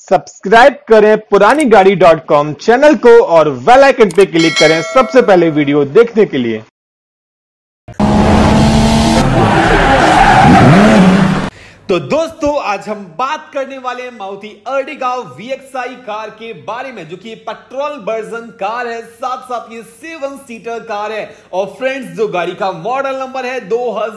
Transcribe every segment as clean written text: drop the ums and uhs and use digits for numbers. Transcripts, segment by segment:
Subscribe करें पुरानी गाड़ी.com channel को और बेल आइकन पे क्लिक करें सबसे पहले वीडियो देखने के लिए। तो दोस्तों आज हम बात करने वाले हैं मारुति अर्टिगा VXI कार के बारे में, जो कि पेट्रोल वर्जन कार है, साथ साथ ये 7 सीटर कार है। और फ्रेंड्स जो गाड़ी का मॉडल नंबर है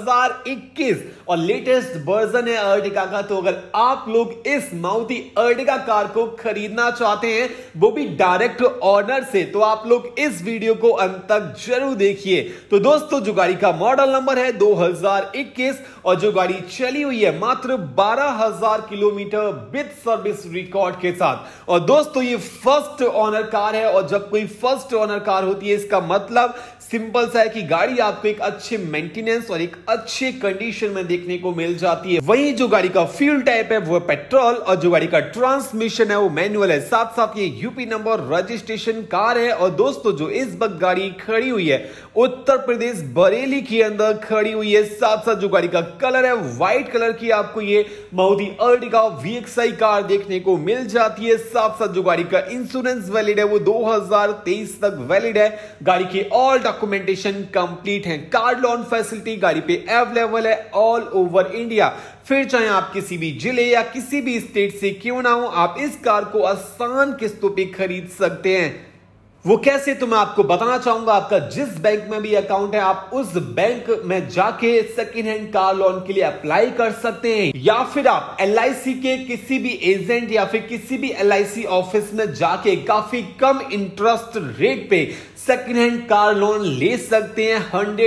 2021 और लेटेस्ट वर्जन है अर्टिगा का। तो अगर आप लोग इस मारुति अर्टिगा कार को खरीदना चाहते हैं वो भी डायरेक्ट ऑनर से, तो आप लोग इस वीडियो को अंत तक जरूर देखिए। तो दोस्तों जो गाड़ी का मॉडल नंबर है 2021 और जो गाड़ी चली हुई है मात्र 12,000 किलोमीटर विद सर्विस रिकॉर्ड के साथ। और दोस्तों ये फर्स्ट ओनर कार है, और जब कोई फर्स्ट ओनर कार होती है इसका मतलब सिंपल सा है कि गाड़ी आपको एक अच्छे मेंटेनेंस और एक अच्छे कंडीशन में देखने को मिल जाती है। वहीं जो गाड़ी का फ्यूल टाइप है वो है पेट्रोल, और जो गाड़ी का ट्रांसमिशन है वो मैनुअल है। साथ साथ ये यूपी नंबर रजिस्ट्रेशन कार है। और दोस्तों जो इस वक्त गाड़ी खड़ी हुई है उत्तर प्रदेश बरेली के अंदर खड़ी हुई है। साथ साथ जो गाड़ी का कलर है व्हाइट कलर की आपको ये मारुति अर्टिगा VXI कार देखने को मिल जाती है। साथ साथ जो गाड़ी का इंश्योरेंस वैलिड है वो 2023 तक वैलिड है। गाड़ी के ऑल डॉक्यूमेंटेशन कंप्लीट है। कार लोन फैसिलिटी गाड़ी पे अवेलेबल है ऑल ओवर इंडिया। फिर चाहे आप किसी भी जिले या किसी भी स्टेट से क्यों ना हो, आप इस कार को आसान किस्तों पे खरीद सकते हैं। वो कैसे तो मैं आपको बताना चाहूंगा। आपका जिस बैंक में भी अकाउंट है आप उस बैंक में जाके सेकेंड हैंड कार लोन के लिए अप्लाई कर सकते हैं, या फिर आप LIC के किसी भी एजेंट या फिर किसी भी LIC ऑफिस में जाके काफी कम इंटरेस्ट रेट पे सेकेंड हैंड कार लोन ले सकते हैं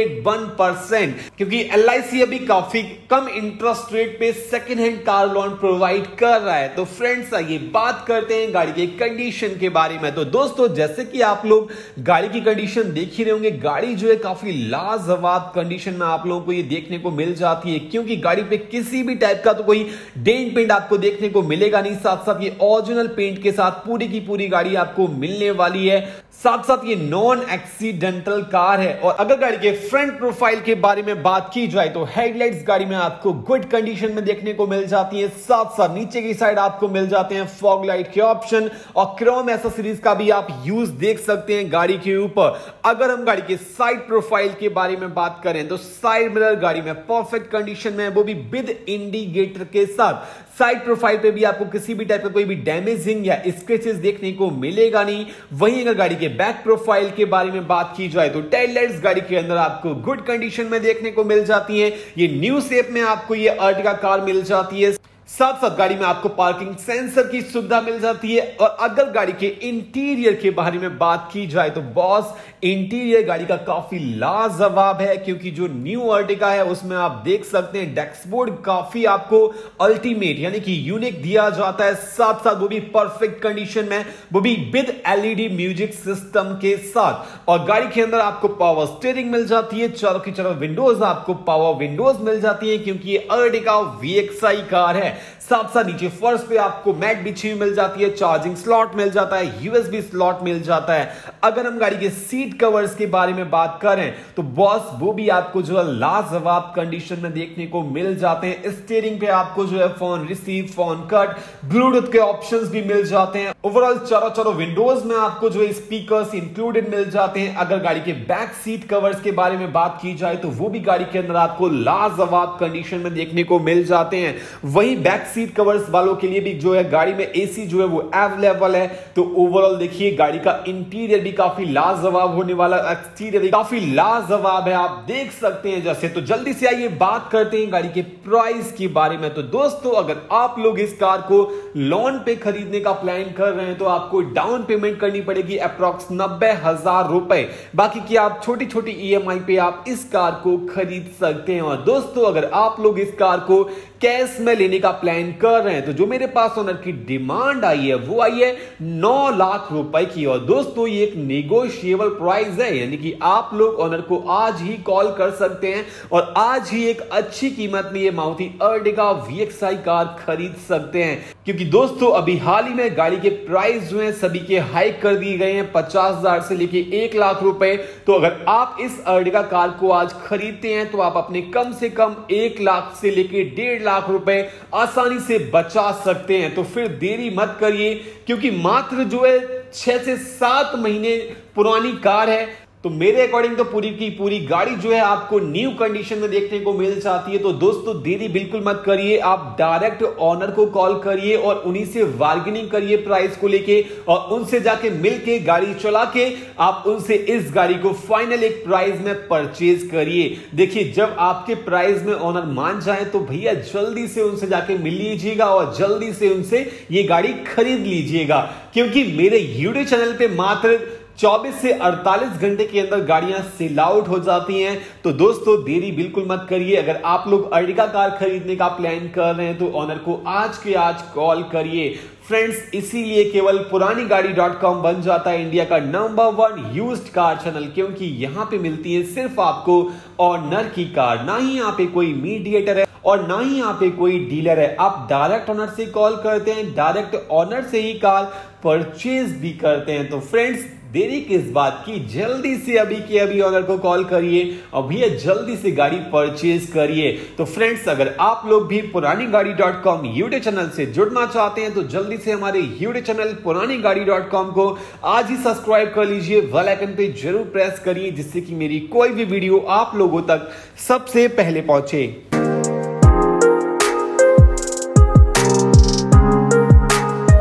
101%, क्योंकि LIC अभी काफी कम इंटरेस्ट रेट पे second hand car loan provide कर रहा है। तो फ्रेंड्स आइए बात करते हैं गाड़ी के कंडीशन के बारे में। तो दोस्तों जैसे कि आप लोग गाड़ी की कंडीशन देख ही रहे होंगे, गाड़ी जो है काफी लाजवाब कंडीशन में आप लोगों को ये देखने को मिल जाती है, क्योंकि गाड़ी पे किसी भी टाइप का तो कोई डेंट पेंट आपको देखने को मिलेगा नहीं। साथ साथ ये ओरिजिनल पेंट के साथ पूरी की पूरी गाड़ी आपको मिलने वाली है। साथ साथ ये नॉन एक्सीडेंटल कार है। और अगर गाड़ी के फ्रंट प्रोफाइल के बारे में बात की जाए तो हेडलाइट्स गाड़ी में आपको गुड कंडीशन में देखने को मिल जाती है। साथ साथ नीचे की साइड आपको मिल जाते हैं फॉग लाइट के ऑप्शन, और क्रोम एक्सेसरीज का भी आप यूज देख सकते हैं गाड़ी के ऊपर। अगर हम गाड़ी के साइड प्रोफाइल के बारे में बात करें तो साइड मिरर गाड़ी में परफेक्ट कंडीशन में है, वो भी विद इंडिकेटर के साथ। साइड प्रोफाइल पे भी आपको किसी भी टाइप का कोई भी डैमेजिंग या स्क्रैचेस देखने को मिलेगा नहीं। वहीं अगर गाड़ी के बैक प्रोफाइल के बारे में बात की जाए तो टेल लाइट्स गाड़ी के अंदर आपको गुड कंडीशन में देखने को मिल जाती है। ये न्यू शेप में आपको ये अर्टिगा कार मिल जाती है। साथ साथ गाड़ी में आपको पार्किंग सेंसर की सुविधा मिल जाती है। और अगर गाड़ी के इंटीरियर के बारे में बात की जाए तो बॉस इंटीरियर गाड़ी का काफी लाजवाब है, क्योंकि जो न्यू अर्टिगा है उसमें आप देख सकते हैं डैशबोर्ड काफी आपको अल्टीमेट यानी कि यूनिक दिया जाता है। साथ साथ वो भी परफेक्ट कंडीशन में, वो भी विद LED म्यूजिक सिस्टम के साथ। और गाड़ी के अंदर आपको पावर स्टीयरिंग मिल जाती है, चारों की चारों विंडोज आपको पावर विंडोज मिल जाती है, क्योंकि ये अर्टिगा VXI कार है। साथ साथ नीचे फर्श पे आपको मैट बिछी हुई मिल जाती है, चार्जिंग स्लॉट मिल जाता है, USB स्लॉट मिल जाता है। अगर हम गाड़ी के सीट कवर्स के बारे में बात करें तो बॉस वो भी आपको जो है लाजवाब कंडीशन में देखने को मिल जाते हैं। स्टीयरिंग पे आपको जो है phone receive, phone cut, Bluetooth के ऑप्शंस भी मिल जाते हैं। ओवरऑल चारों विंडोज में आपको जो है स्पीकर्स इंक्लूडेड मिल जाते हैं। अगर गाड़ी के बैक सीट कवर्स के बारे में बात की जाए तो वो भी गाड़ी के अंदर आपको लाजवाब कंडीशन में देखने को मिल जाते हैं। वहीं बैक सीट कवर्स वालों के लिए भी जो है गाड़ी में AC जो है वो अवेलेबल है। तो ओवरऑल देखिए गाड़ी का इंटीरियर भी काफी लाजवाब होने वाला, एक्सटीरियर भी काफी लाजवाब है, आप देख सकते हैं जैसे। तो जल्दी से आइए बात करते हैं गाड़ी के प्राइस के बारे में। तो दोस्तों अगर आप लोग इस कार को लोन पे खरीदने का प्लान कर रहे हैं तो आपको डाउन पेमेंट करनी पड़ेगी अप्रॉक्स 90,000 रुपए। बाकी की आप छोटी छोटी EMI पे आप इस कार को खरीद सकते हैं। और दोस्तों अगर आप लोग इस कार को कैश में लेने का प्लान कर रहे हैं तो जो मेरे पास ओनर की डिमांड आई है वो आई है 9 लाख रुपए की। और दोस्तों ये एक नेगोशिएबल प्राइस है, यानी कि आप लोग ओनर को आज ही कॉल कर सकते हैं और आज ही एक अच्छी कीमत में ये मारुति अर्टिगा VXI कार खरीद सकते हैं। क्योंकि दोस्तों अभी हाल ही में गाड़ी के प्राइस जो है सभी के हाइक कर दिए गए हैं 50,000 से लेके 1 लाख रुपए। तो अगर आप इस अर्टिगा कार को आज खरीदते हैं तो आप अपने कम से कम 1 लाख से लेके 1.5 लाख रुपए आसानी से बचा सकते हैं। तो फिर देरी मत करिए, क्योंकि मात्र जो है 6 से 7 महीने पुरानी कार है। तो मेरे अकॉर्डिंग तो पूरी की पूरी गाड़ी जो है आपको न्यू कंडीशन में देखने को मिल जाती है। तो दोस्तों देरी बिल्कुल मत करिए, आप डायरेक्ट ओनर को कॉल करिए और उन्हीं से बार्गेनिंग करिए प्राइस को लेके, और उनसे जाके मिलके गाड़ी चला के आप उनसे इस गाड़ी को फाइनल एक प्राइस में परचेज करिए। देखिए जब आपके प्राइस में ओनर मान जाए तो भैया जल्दी से उनसे जाके मिल लीजिएगा और जल्दी से उनसे ये गाड़ी खरीद लीजिएगा, क्योंकि मेरे यूट्यूब चैनल पे मात्र 24 से 48 घंटे के अंदर गाड़ियां सेल आउट हो जाती हैं। तो दोस्तों देरी बिल्कुल मत करिए। अगर आप लोग अर्टिगा कार खरीदने का प्लान कर रहे हैं तो ओनर को आज के आज कॉल करिए। फ्रेंड्स इसीलिए केवल पुरानी गाड़ी.com बन जाता है इंडिया का नंबर 1 यूज्ड कार चैनल, क्योंकि यहां पे मिलती है सिर्फ आपको ऑनर की कार, ना ही यहाँ पे कोई मीडिएटर है और ना ही यहाँ पे कोई डीलर है। आप डायरेक्ट ऑनर से कॉल करते हैं, डायरेक्ट ऑनर से ही कार परचेज भी करते हैं। तो फ्रेंड्स देरी किस बात की, जल्दी से अभी के अभी ऑनर को कॉल करिए और भैया जल्दी से गाड़ी परचेज करिए। तो फ्रेंड्स अगर आप लोग भी पुरानी गाड़ी.com यूट्यूब चैनल से जुड़ना चाहते हैं तो जल्दी से हमारे यूट्यूब चैनल पुरानी गाड़ी.com को आज ही सब्सक्राइब कर लीजिए, बेल आइकन पे जरूर प्रेस करिए, जिससे कि मेरी कोई भी वीडियो आप लोगों तक सबसे पहले पहुंचे।